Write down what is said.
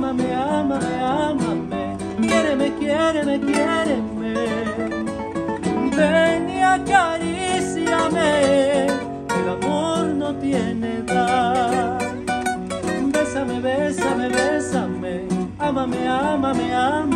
ámame, ámame, ámame, quiéreme, quiéreme, quiéreme. Ven y acaríciame, el amor no tiene edad. Bésame, bésame, bésame, ámame, ámame, ámame.